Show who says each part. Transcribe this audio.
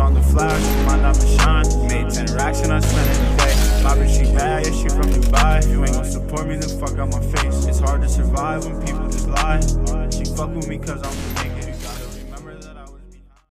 Speaker 1: on the flash, my diamond shine. Made 10 racks and I spent it a day. My bitch, she bad, yeah, she from Dubai. If you ain't gon' support me, then fuck out my face. It's hard to survive when people just lie. She fuck with me cause I'm the